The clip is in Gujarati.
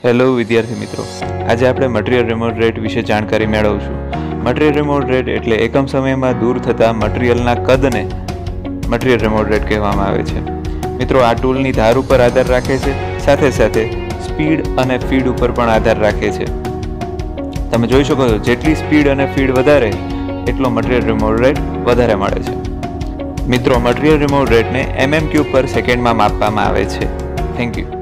હેલો વિદ્યાર્થી મિત્રો, આજે આપણે મટીરિયલ રિમોટ રેટ વિશે જાણકારી મેળવશું. મટીરિયલ રિમોટ રેટ એટલે એકમ સમયમાં દૂર થતા મટીરિયલના કદને મટીરિયલ રિમોટ રેટ કહેવામાં આવે છે. મિત્રો, આ ટૂલની ધાર ઉપર આધાર રાખે છે, સાથે સાથે સ્પીડ અને ફીડ ઉપર પણ આધાર રાખે છે. તમે જોઈ શકો છો, જેટલી સ્પીડ અને ફીડ વધારે એટલો મટીરિયલ રિમોટ રેટ વધારે મળે છે. મિત્રો, મટીરિયલ રિમોટ રેટને mm³ પર સેકન્ડમાં માપવામાં આવે છે. Thank you.